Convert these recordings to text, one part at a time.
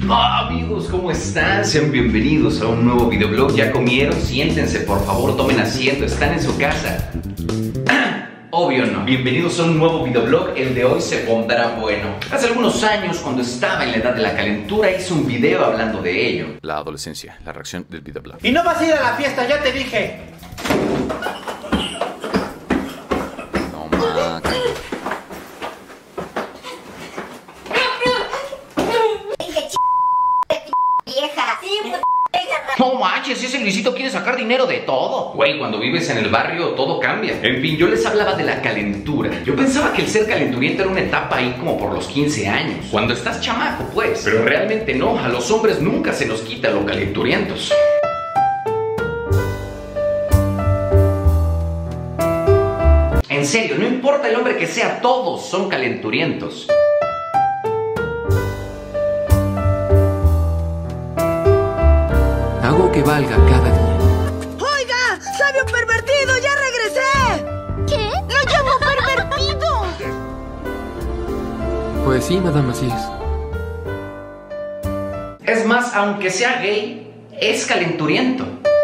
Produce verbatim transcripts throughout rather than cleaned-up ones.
Oh, amigos, ¿cómo están? Sean bienvenidos a un nuevo videoblog. ¿Ya comieron? Siéntense, por favor, tomen asiento. Están en su casa. Obvio no. Bienvenidos a un nuevo videoblog. El de hoy se pondrá bueno. Hace algunos años, cuando estaba en la edad de la calentura, hice un video hablando de ello. La adolescencia, la reacción del videoblog. Y no vas a ir a la fiesta, ya te dije. No, ma. No manches, ese Luisito quiere sacar dinero de todo. Güey, cuando vives en el barrio todo cambia. En fin, yo les hablaba de la calentura. Yo pensaba que el ser calenturiento era una etapa ahí como por los quince años, cuando estás chamaco pues. Pero realmente no, a los hombres nunca se nos quita lo calenturientos. En serio, no importa el hombre que sea, todos son calenturientos. Hago que valga cada día. ¡Oiga! ¡Sabio pervertido! ¡Ya regresé! ¿Qué? ¡Lo llamo pervertido! Pues sí, Madame Asís. Es más, aunque sea gay, es calenturiento.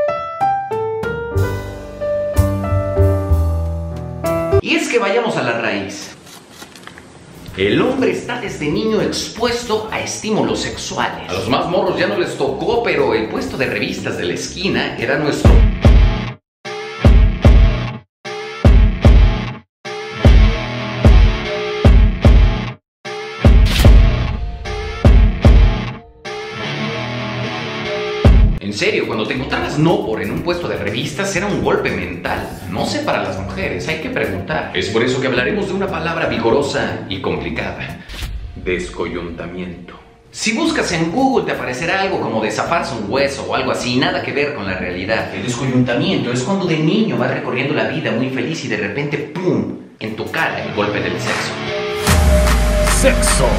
Y es que vayamos a la raíz. El hombre está desde niño expuesto a estímulos sexuales. A los más morros ya no les tocó, pero el puesto de revistas de la esquina era nuestro. En serio, cuando te encontrabas no por en un puesto de revistas era un golpe mental. No sé para las mujeres, hay que preguntar. Es por eso que hablaremos de una palabra vigorosa y complicada: descoyuntamiento. Si buscas en Google te aparecerá algo como desafarse un hueso o algo así, nada que ver con la realidad. El descoyuntamiento es cuando de niño vas recorriendo la vida muy feliz y de repente ¡pum!, en tu cara el golpe del sexo. Sexo.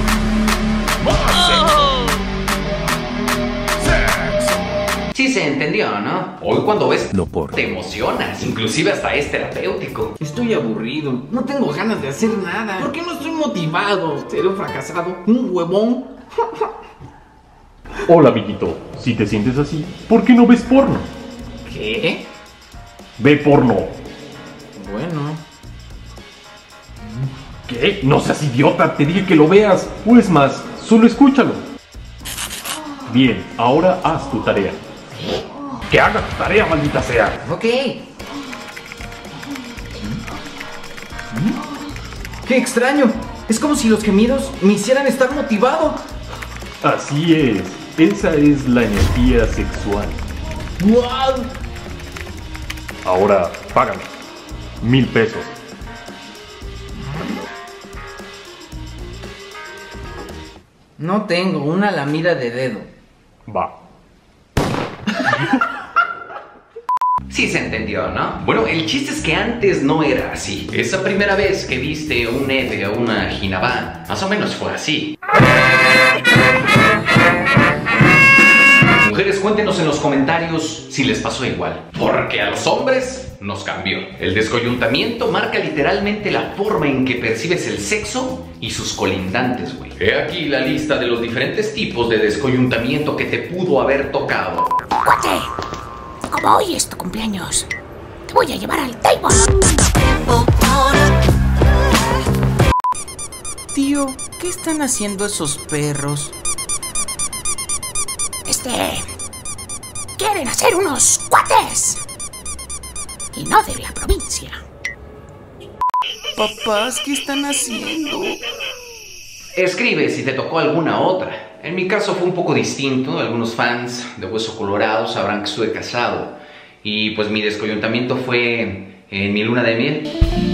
Sí se entendió, ¿no? Hoy cuando ves Lo por. te emocionas, inclusive hasta es terapéutico. Estoy aburrido, no tengo ganas de hacer nada. ¿Por qué no estoy motivado? ¿Seré un fracasado? ¿Un huevón? Hola, amiguito. Si te sientes así, ¿por qué no ves porno? ¿Qué? Ve porno. Bueno. ¿Qué? No seas idiota, te dije que lo veas. O es más, solo escúchalo. Bien, ahora haz tu tarea. Que haga tu tarea, maldita sea. Ok. ¡Qué extraño! Es como si los gemidos me hicieran estar motivado. Así es, esa es la energía sexual. ¡Wow! Ahora, págame. Mil pesos. No tengo una lamida de dedo. Va. Sí se entendió, ¿no? Bueno, el chiste es que antes no era así. Esa primera vez que viste un Eve o una Jinabá, más o menos fue así. Mujeres, cuéntenos en los comentarios si les pasó igual. Porque a los hombres nos cambió. El descoyuntamiento marca literalmente la forma en que percibes el sexo y sus colindantes, güey. He aquí la lista de los diferentes tipos de descoyuntamiento que te pudo haber tocado. ¡Cuate! Como hoy es tu cumpleaños, te voy a llevar al table. Tío, ¿qué están haciendo esos perros? Este... quieren hacer unos cuates. Y no de la provincia. Papás, ¿qué están haciendo? Escribe si te tocó alguna otra. En mi caso fue un poco distinto. Algunos fans de Hueso Colorado sabrán que estuve casado. Y pues mi descoyuntamiento fue en mi luna de miel.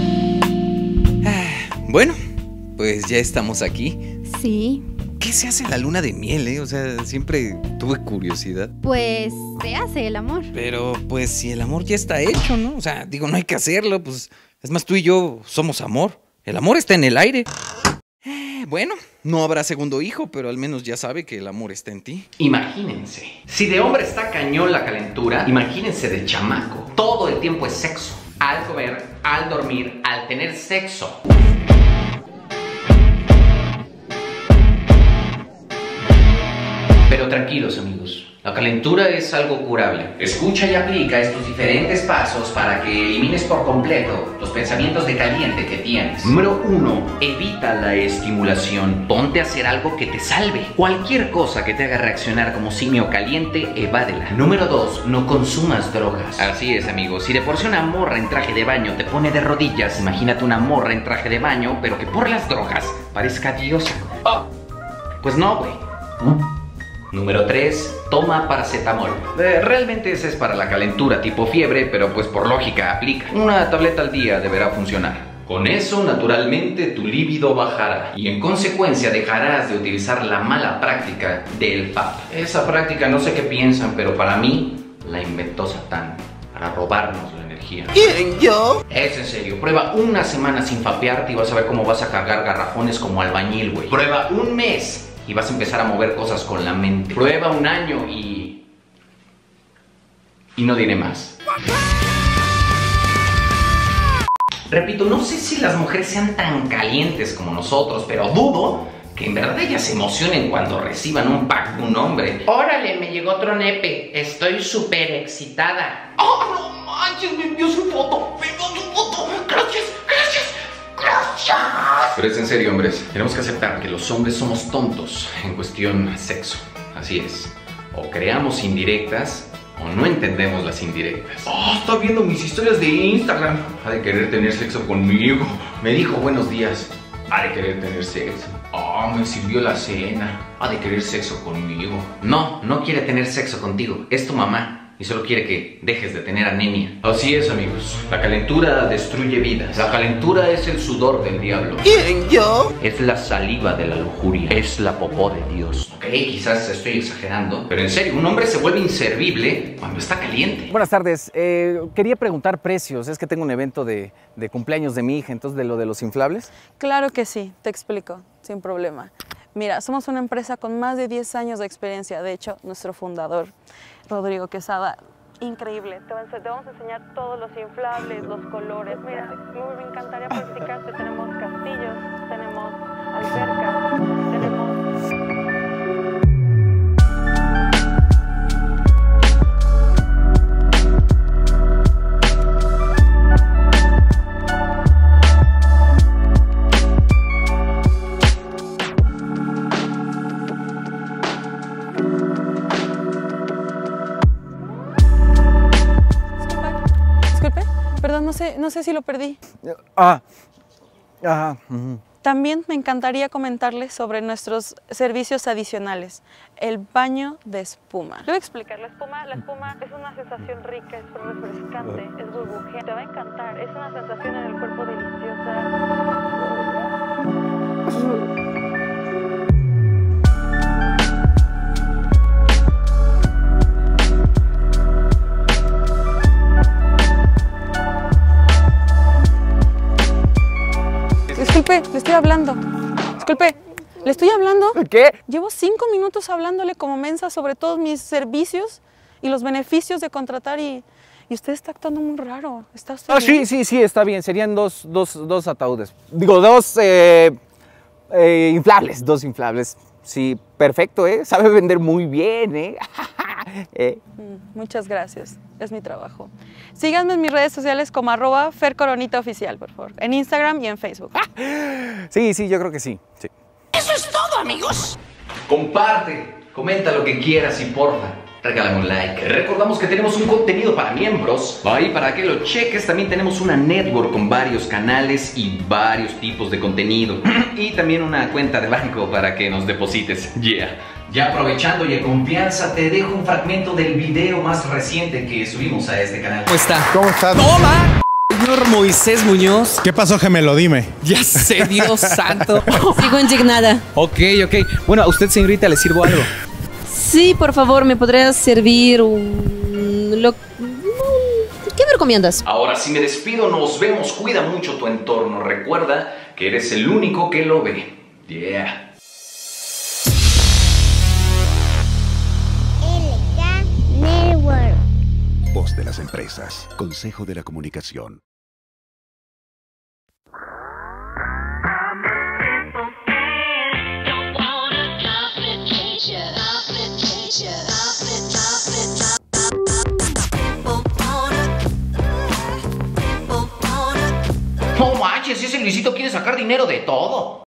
Ah, bueno, pues ya estamos aquí. Sí, ¿Qué se hace en la luna de miel, eh? O sea, siempre tuve curiosidad. pues se hace el amor. Pero pues si el amor ya está hecho, ¿no? O sea, digo, no hay que hacerlo, pues... Es más, tú y yo somos amor. El amor está en el aire. Eh, bueno, no habrá segundo hijo, pero al menos ya sabe que el amor está en ti. Imagínense. Si de hombre está cañón la calentura, imagínense de chamaco. Todo el tiempo es sexo. Al comer, al dormir, al tener sexo. Pero tranquilos, amigos. La calentura es algo curable. Escucha y aplica estos diferentes pasos para que elimines por completo los pensamientos de caliente que tienes. Número uno, evita la estimulación. Ponte a hacer algo que te salve. Cualquier cosa que te haga reaccionar como simio caliente, evádela. Número dos, no consumas drogas. Así es, amigos. Si de por sí una morra en traje de baño te pone de rodillas, imagínate una morra en traje de baño, pero que por las drogas parezca diosa. Oh, pues no, güey. ¿No? Número tres, toma paracetamol. Eh, realmente ese es para la calentura tipo fiebre, pero pues por lógica aplica. Una tableta al día deberá funcionar. Con eso, naturalmente, tu líbido bajará y en consecuencia dejarás de utilizar la mala práctica del F A P. Esa práctica no sé qué piensan, pero para mí la inventó Satán para robarnos la energía. ¿Quién, yo? Es en serio, prueba una semana sin fapearte y vas a ver cómo vas a cargar garrafones como albañil, güey. Prueba un mes y vas a empezar a mover cosas con la mente. Prueba un año y... y no diré más. Repito, no sé si las mujeres sean tan calientes como nosotros, pero dudo que en verdad ellas se emocionen cuando reciban un pack de un hombre. Órale, me llegó otro nepe. Estoy súper excitada. ¡Oh, no manches! Me envió su foto. Me envió su foto. Gracias, gracias. Gracias. Pero es en serio, hombres. Tenemos que aceptar que los hombres somos tontos en cuestión sexo. Así es. O creamos indirectas o no entendemos las indirectas. Oh, está viendo mis historias de Instagram. Ha de querer tener sexo conmigo. Me dijo buenos días. Ha de querer tener sexo. Oh, me sirvió la cena. Ha de querer sexo conmigo. No, no quiere tener sexo contigo. Es tu mamá. Y solo quiere que dejes de tener anemia. Así es, amigos. La calentura destruye vidas. La calentura es el sudor del diablo. ¿Quién, yo? Es la saliva de la lujuria. Es la popó de Dios. Ok, quizás estoy exagerando, pero en serio, un hombre se vuelve inservible cuando está caliente. Buenas tardes. Eh, quería preguntar precios. Es que tengo un evento de, de cumpleaños de mi hija, entonces de lo de los inflables. Claro que sí, te explico, sin problema. Mira, somos una empresa con más de diez años de experiencia. De hecho, nuestro fundador, Rodrigo Quesada, increíble. Te vamos a enseñar todos los inflables, los colores. Mira, me encantaría practicarte. Tenemos castillos, tenemos albercas, tenemos... Perdón, no sé, no sé si lo perdí. Ah, ajá. Uh-huh. También me encantaría comentarles sobre nuestros servicios adicionales. El baño de espuma. Le voy a explicar. La espuma, la espuma es una sensación rica, es refrescante, es burbujeante. Te va a encantar. Es una sensación en el cuerpo deliciosa. Disculpe, le estoy hablando. Disculpe, le estoy hablando. ¿Qué? Llevo cinco minutos hablándole como mensa sobre todos mis servicios y los beneficios de contratar y, y usted está actuando muy raro. ¿Está usted Ah, bien? sí, sí, sí, está bien. Serían dos, dos, dos ataúdes. Digo, dos eh, eh, inflables, dos inflables. Sí, perfecto, ¿eh? Sabe vender muy bien, ¿eh? eh. Muchas gracias, es mi trabajo. Síganme en mis redes sociales como arroba Fer Coronita Oficial, por favor. En Instagram y en Facebook. Sí, sí, yo creo que sí, sí. ¡Eso es todo, amigos! Comparte, comenta lo que quieras y porfa, regálame un like. Recordamos que tenemos un contenido para miembros. Ahí para que lo cheques, también tenemos una network con varios canales y varios tipos de contenido. Y también una cuenta de banco para que nos deposites. Yeah. Ya aprovechando y en confianza, te dejo un fragmento del video más reciente que subimos a este canal. ¿Cómo está? ¿Cómo estás? ¡Toma! Señor Moisés Muñoz. ¿Qué pasó, gemelo? Dime. Ya sé, Dios santo. Sigo indignada. Ok, ok. Bueno, a usted, señorita, ¿le sirvo algo? Sí, por favor, ¿me podrías servir un... Lo... ¿Qué me recomiendas? Ahora sí me despido, nos vemos, cuida mucho tu entorno. Recuerda que eres el único que lo ve. Yeah. Voz de las empresas. Consejo de la Comunicación. Don't wanna complicate you, complicate No manches, ese Luisito quiere sacar dinero de todo.